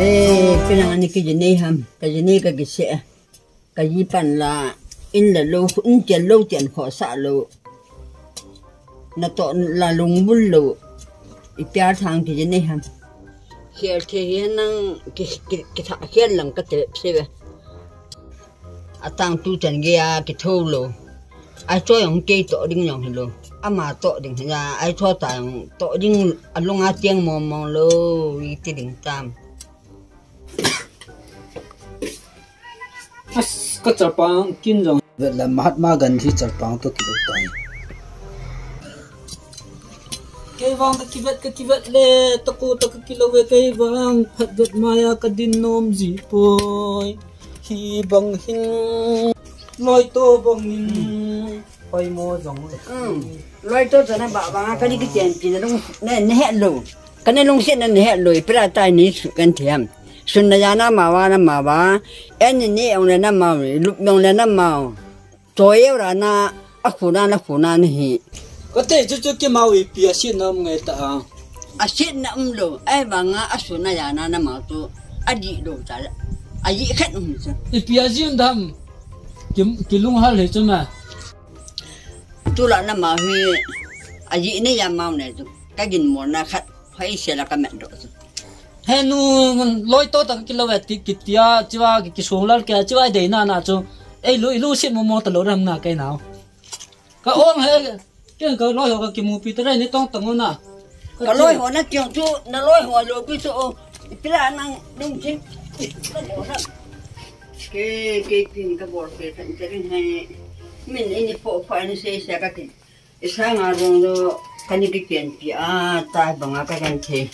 cái này anh cái gì này ham cái gì này cái xe cái gì pan là in là lâu tiền khó xả lâu nó to là lùng bún lâu ít bia thang cái gì này ham khi thì năng cái thằng khi làm cái tệp xe về tang tu chân kia cái thâu lâu ai cho những cái tổ đinh nhong luôn mà tổ đinh là ai cho tang tổ đinh long á tiếng mong lâu cái đinh tam cái chợ bang kinh rồi vậy là Mahatma Gandhi chợ bang tôi kêu tay cái vang cái vật lệ tôi kêu về cái vang phát vật maya cái din nom gì bôi hi bằng hin lôi tô bằng hin quay mua giống lôi tô cho nó bảo vang cái gì cái tiền nó nó hẹn lù cái này lùng xịn nó hẹn lù bây giờ tay ní cái thiam xuân này nó mà ba anh này ông này nó mà lúc ông này nó mà rồi yêu là nó khu na này có thể cho cái màu bìa xin nó người ta xin nó luôn ai bằng xuân này nó mà tu gì đồ chả gì khách không chứ bìa xin thầm cái lung hal hết chứ mà tu là nó mà huy gì này làm màu này cái gì muốn là khách phải xem là cái mẹ đồ hè nu lôi to tang kilo về tiệt tia chiwa cái số lal kia chiwa để na cho ấy lôi xin mua tao lôi ram na cái nào cái ông hè cái lôi họ cái mua pít này tông tông na cái lôi họ nó chọn chú nó lôi họ lôi cái số cái là năng đúng chứ cái bột cái thành cái này mình ini phải nó sẽ cái sáng ngày rồi cái này cái chuyện bia tai bằng cái thế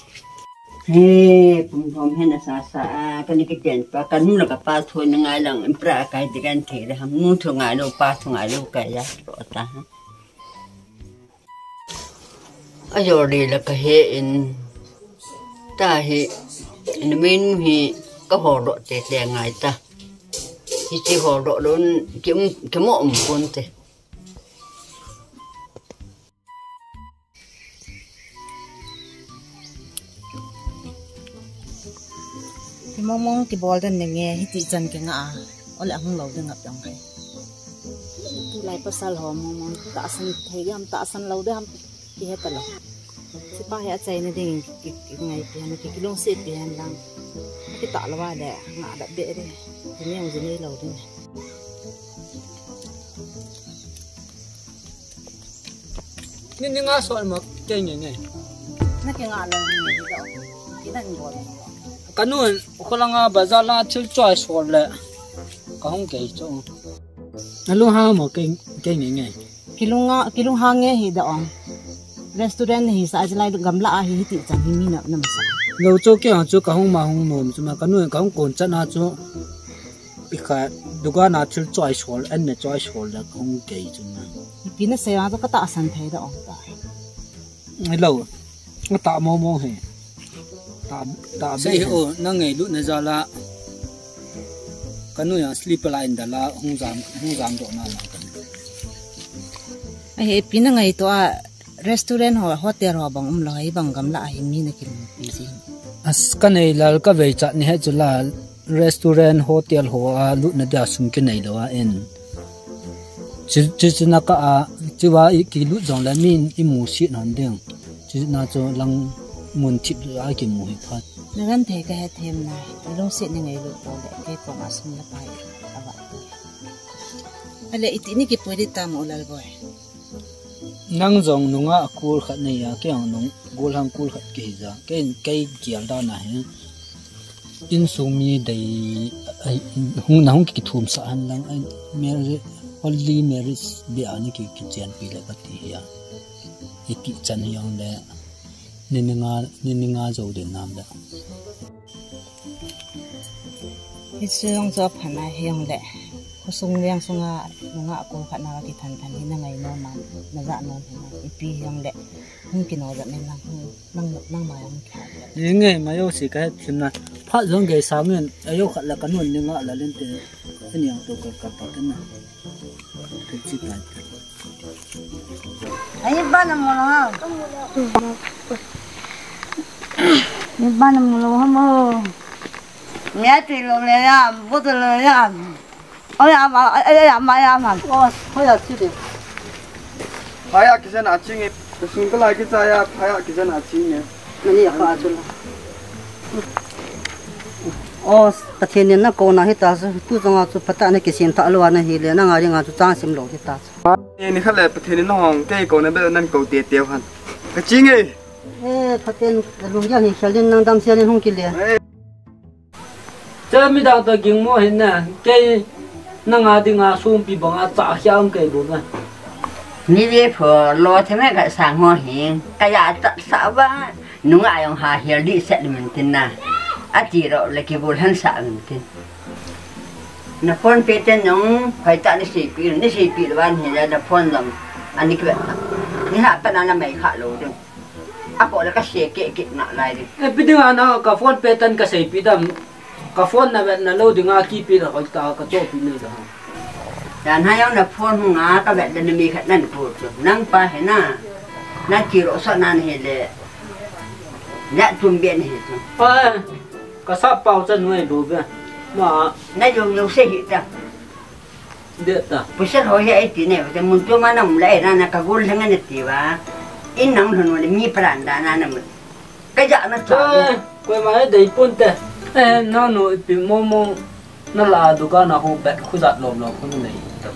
pum hena sa cái này cái chuyện pa cái nu là cái pa thôi ngay lang empra cái thì cái thế là ham nu thôi ngay đâu pa thôi ngay đâu cái ya rồi ta ai rồi đi là cái hệ in ta hệ in mình hệ có hồ độ tệ ngày ta chỉ hồ độ luôn kiếm mộ một con thế mong cái ball dan nghe hiti chân cái ngã ở lại không lâu được ngập trong này tu lại pasal ho mong ta san thấy ham ta san lâu được ham thì hết rồi si pa hết chạy này đi cái ngày cái long xếp thì hàng lang cái tạ là ba đẻ ngã đã bể đấy thì nghe gì này lâu đấy nên ngã sỏi mà cái gì này nó cái ngã lâu này đâu cái đang ball cái nuôi con lang bazar lang chil choi sỏi lệ có không kể cho nó luôn ha một cái gì này cái lung hang nghe thì đó restaurant thì sai lại gam lại thì tự chẳng hình như nào nằm sao lâu cho cái hàng cho cả không mà không nôm chứ mà cái nuôi cả không còn chân à cho bị cái đúng là chil choi sỏi anh này choi sỏi là không kể chứ mà vì nó xây ra cho cái tạ sản thế đó ngày lâu nó tạo mong hè tạo bây giờ nó ngày lúc này giờ là cái nuôi là sleep line đó là không dám chỗ nào ấy pin ngày to restaurant hoặc hotel hoặc bằng loại bằng gam lại mình là cái gì cái này là cái về chợ này hết là restaurant hotel hoặc lúc này đã sung cái này đó anh chỉ là cái chỉ là cái lúc giống là mình mua xịn hơn đấy chỉ là cho lăng muốn thịt ai cái mua hết nó gần thế cái thêm này nó xịn như ngày lúc đó để cái con ăn xong là phải vậy là ít ní cái bữa đi tam ở lại rồi năng dùng nung á cool khát này à cái hàng nung cool hàng cool khát cái kiểu đó này in sumi đầy không cái thùng sẵn lăng anh Mary Holy Mary bị anh cái chuyện bị lại bắt đi à cái chân yang đấy nên ngã dầu đến nam đó cái xương cho phần này hiền lệ có sung liang sung ngã cô khát nào cái thần như là ngày nó mà nó dạ nó thì nó pi hiền lệ không cái nó dạ nên năng mà không khát những ngày mà yêu sĩ cái thêm là phát giống cái sáng nên yêu khát là cái nguồn nên ngã là lên từ cái nhiều đồ cặp bảo thế nào thực sự là anh ba năm rồi hả? Anh ba năm rồi hả? mẹ thì luôn này à bố thì luôn à ôi à mà thôi là chứ đi phải à cái nào chứ nghe xuống cái lại cái trái à phải à cái nào chứ nghe mình đi qua choประเทศนี้นักโกนะฮิตาสุตุจงอาสุพัฒนาเกษตรตะลวนะฮิเลนะงาริงาสุจ้างสิมโลฮิตานี่ขั้นเลยประเทศนี้น้องแกโกนะแบบนั้นโกเตียวหันก็จริงไงประเทศลุงยาหิเชลินนังดำเชลินห้องกิเลเจอไม่ได้ตัวกิ่งมัวเห็นนะแกนั่งอาดิงอาสูงปีบังอาจ่าเขียวแกบุญนะนี่เรียกรอที่แม่ก็สั่งหัวหิงก็อยากจะสาวว่านุ่งอายองหาเฮลิเซตมันตินนะอาจีเราเลยกิบุลหันสามตินนับพนเป็นน้องใครตานี่สี่ปีละวันเห็นแล้วนับพนลำอันนี้ก็แบบนี่ฮะเป็นอะไรไม่ขาดเลยดึงอาปอแล้วก็เสียเกะหนักอะไรดิเป็นดึงอันนั้นกับพนเป็นก็สี่ปีดำกับพนนั่นนั่นเราดึงอากี่ปีแล้วก็ตาก็โจปีนี่ละแต่ถ้าย้อนนับพนหงาก็แบบนั้นมีแค่นั่นพูดนั่งไปเห็นหน้านั่งจีโร่สนั่นเห็นเลยเนี่ยจุ่มเบียนเห็นก็ทราบเปล่าจะหน่วยดูเปล่ามานั่นยงเสียหิตาเด็ดอ่ะผู้ชายเขาใหญ่ตีเนี่ยแต่มุนตัวมันน้ำไหลนั่นนะก็กุลทั้งนั้นตีว่าอินน้ำถนนมีปราณดานั่นมันก็จะนั่นจ้าก็มาได้ปุ่นแต่น้าหนูปีโมนั่นละดูกันนะเขาเบ็ดคุจัดลมคนนี้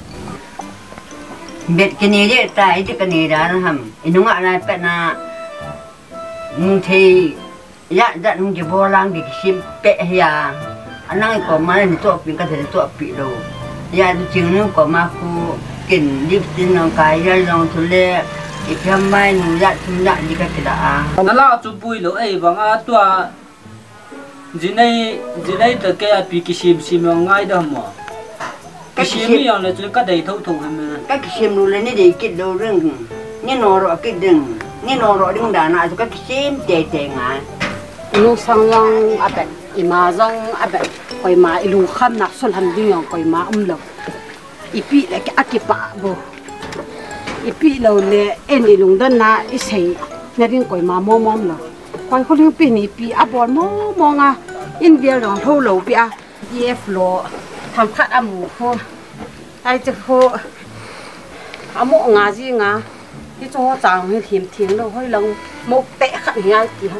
เบ็ดกันนี่เด็ดตายที่กันนี่ด้านทำอินุ่งอะไรเป็นน่ะมุงทียะจัดมุงจีโบราณดิชิมเปะยาอันนั้นก็มาในตัวปีก็จะตัวปีโลยาจริงนึกก็มาคูกินดิบกินน้องกายยาลองทุเลอีกทำไมหนูยะทุนยะดีก็จะได้นั่นละจุบุยโลบางตัวจีนตะแกปีกิชิมง่ายดำมั้งกิชิมอย่างเลยจะก็ได้ทุ่งให้มันก็กิชิมรู้เลยนี่ได้กินดูเรื่องนี่นอรอกินดึงนี่นอรอดึงด่านะก็กิชิมเตะงานลูกสังลังอาเบอิมาจังอาเบคอยมาอีลูกขันนักสุนหันดิ้งคอยมาหลงอีปีเล็กอากิปะบุอีปีเราเนี่ยอีลุงดันนะอีเสียเนี่ยดิ้งคอยมามอมเลยคอยเขาเลี้ยงปีนี้ปีอาบอลมองอ่ะอินเดียลองเท่าเราปีอ่ะเยฟโลทำขัดอามูโคไอจะโคอาโมงาจีงาที่จังหวัดจางให้ทีมเราให้เราโมกเตะขัดง่ายกี่ฮะ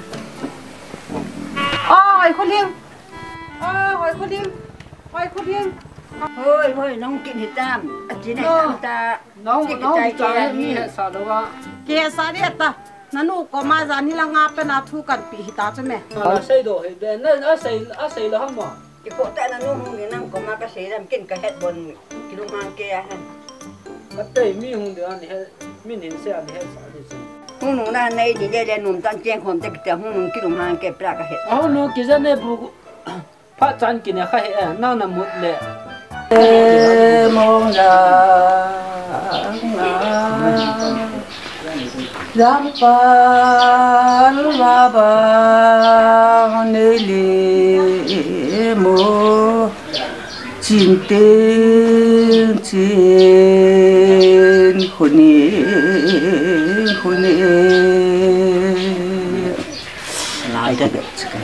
คนเลี้ยงคนเลี้ยงเฮ้ยน้องกินเห็ดตามอาจีเนี่ยตาน้องใจมีเหตุสารว่าเกสาเดียตานั่นนูก็มาจานี่ละงาเป็นอาทุกันปีหิตาใช่ไหมใส่โดเห็ดนั่นใส่แล้วห้องบ่อีโคแต่นั่นนู่นนี่นั่งก็มากระเสียแล้วกินกระเห็ดบนกิโลมาเกียฮะมันเตยมีหุ่นเดียวนี่มีนินเสียนี่ให้สาดิสิหุ่นหนูน่ะในดีเดหนุ่มตันเจียงความจะกินหุ่นหนูกิโลมาเก็บปลากระเห็ดหนูกินจะเนี่ยบุกพระจันทร์กินเนี่ยข้าเห็ดนั่งน้ำมุดเลยมองรักปานลาบานเนลีโมจินเตนคนนี้ลายได้แบบนี้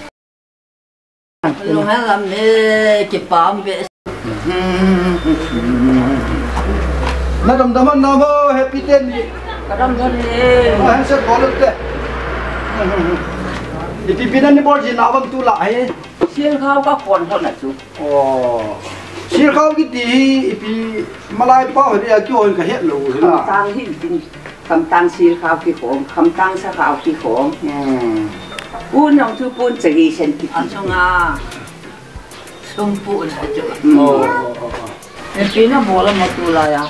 ลุงให้ลำนี้เก็บปามไปน่าดำมันน้ำแฮปปี้เต้นดิกระดำตัวนี้ฮันเซ็ตบอลเลยดิพี่นั่นนี่บอลจีน่าบังตุลาเฮ้เสียงเขาก็คนน่ะจูโอ้เสียงเขากี่ทีพี่มาลายป้าเฮียกี่คนก็เฮ็ดรู้ใช่ไหมตังที่ดินคำตังเสียงเขากี่ของคำตังเสียงเขากี่ของปูนน้องทุปูนจะกี่เซนติช่วงช่วงปูนอะจูโอ้ปีน่ะบัวละมาตุลาย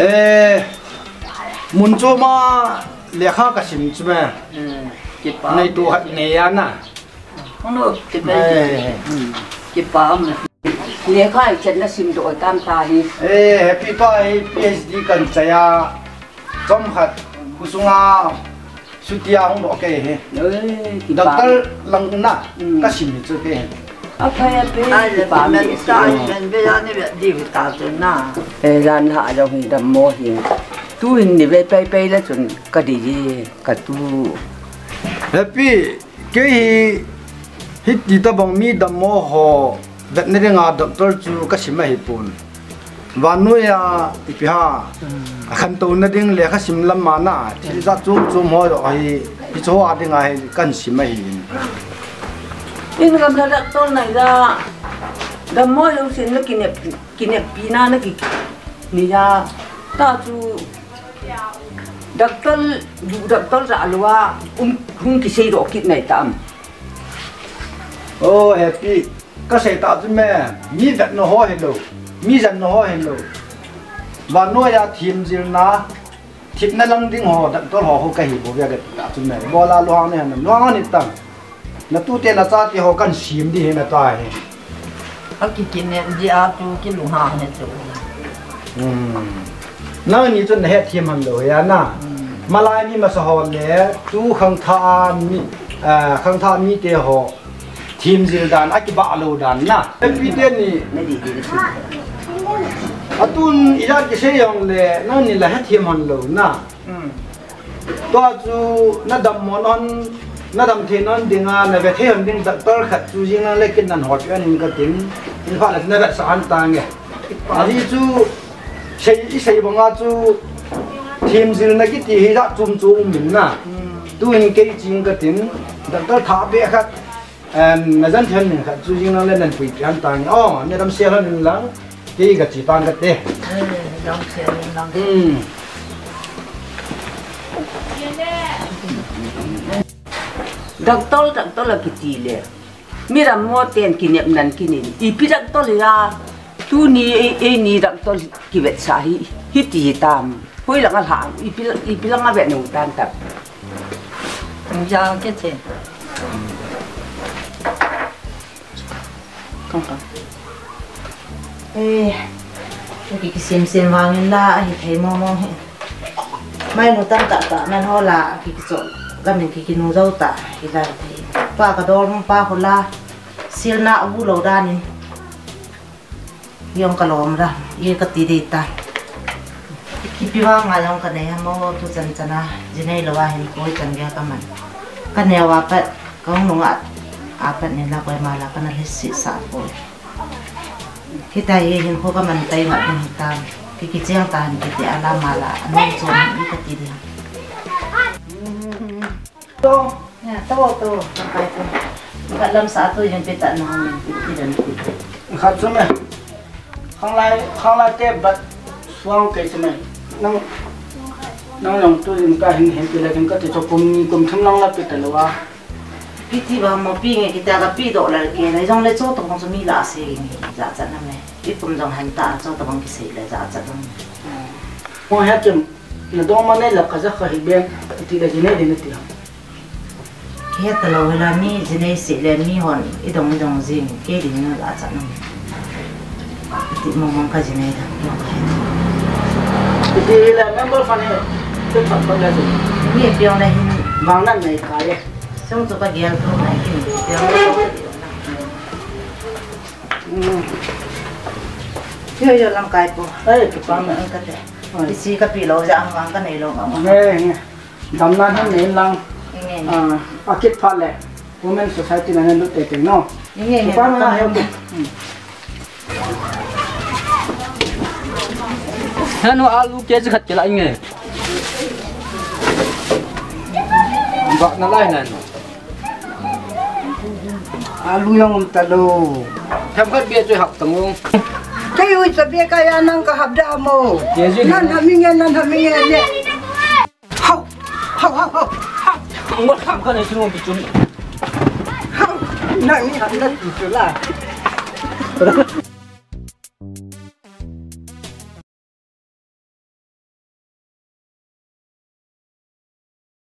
มุนโจมาเลี้ยข้ากระชิมใช่ไหมในตัวเนียน่ะข้างนอกจะเป็นจีบปามเลี้ยข้าเช่นนั้นชิมตัวตามตาฮีพี่ป้าPhD กันใจจอมขัดกุศลสุดยอดของดอกเกย์ด็อกเตอร์ลังน่ะก็ชิมจุดเกย์อะไรบ้างเนี่ยตาเป็นเวลานี่แบบดีวิตาจนน่ะร้านหาเราหินดำโมหินตู้หินนี่ไปแล้วจนก็ดีก็ตู้พี่เกย์ hít đi ta bong mi đam mô ho vật này ngà doctor chú cái gì mà hi pun và nuôi à thì ha khăn tu nó đinh lẽ cái sim lâm mà na chỉ ra zoom ho rồi hi chỗ à đinh ai cần gì mà hi in gặp là doctor này ra đam mô lâu xin nó kỷ niệm pina nó kỷ ni ra ta chú doctor ra lúa hung cái gì đó kỹ này tạm oh happy cái gì tạo cho mẹ mi vật nó ho hello mi dân nó ho hello và nuôi ra thìm gì na thìm nó lăng đinh ho doctor ho cái gì bộ việc tạo cho mẹ bỏ la loang này loang này tăng nó tu tiên là cha thì họ cần xìm đi mà tai cái này gì à chú cái lùng hàng này chú nó như chân hết thìm hàng rồi à na mà lại mi mà sao lẽ tu khang tha mi thế họ thìm gì đàn ai cái bạ lô đàn na em biết đi à tu ý ra cái gì ông lẽ nó như là hết thìm hàng lô na toa chú nó đầm món on nó đầm thì nó đi ngang là về thế hơn đi doctor khát chú riêng nó lấy cái nền hot cho anh cái tiếng in phát là nó bị sẵn tàng nghe à đi chú xây bằng à chú thêm gì nó cái gì đó chung mình na tu anh cái chuyện cái tiếng doctor thả bé khát nó dân thiên mình khát chú riêng nó lên nền quỷ sẵn tàng nó đâm xe hơn lắm cái chỉ tàng cái đấy đâm xe lắm doctor là cái gì lẽ mi ra mua tiền kỷ niệm nan kỷ niệm ipi doctor là tu ni doctor kì vẹt sa hi ti tam hoi là ngà ipi là ngà vẹt nung tan tập giờ cái gì không cái xem vàng là thấy mong mai nó tan tạ nên họ là cái chỗ cái mình cái nụ dâu tạ cái là thì pa cái đồ mong pa hồi la sil na vu lâu đan in yong cái lom ra ye cái tì đi ta cái piwa ngay yong cái này mo tu chân chân à chỉ này là vài hình coi chân cái mình cái nàyว่าไปก็งงอ่ะapa này là coi mà là cái này hết sạch rồi khi ta hiện có cái mình tay ngặt mình ta cái chiang ta cái tí ala mà là non chôn cái tí đi to sampai to nggak dalam satu yang kita nahan dan khát số này không lai tép bật xoang cái số này năng lòng tôi dùng cái hình thì là cái thể cho cùng thăng long là cái là wa piti ba mo pi nge kita ka pi do la ke lai jong le cho to kong so mi la se nge za za na me pi pum jong han ta cho to kong ki se le za za dong mo ha chum na do ma ne la ka za kha hi ben ti la jine de ne ti ke ta lo la mi jine se le mi hon I dong jing ke di na la za na ti mo mong ka jine da ti la member fan he te phat pa la ji mi piong la hin wang nan nei ka ye xong rồi cái gel thôi này cái giờ làm cái bộ ấy cái con nữa cái này cái gì cái bị lâu ra không cái này lâu không nghe đầm nan hắn nei lang kết phát lệ women society này nó tệ tiếng nó nghe cái fan nó hiểu thế nó alu kia chứ khát cái lại nghe vợ nó lại này alu yang talo tham khát bia chơi học tầng không cái ui tập bia cái anh ăn cái hộp đào mồ nan hầm nghe nè hậu không mất khám cái này chứ không bị trúng hậu nãy mi hầm đất chủ là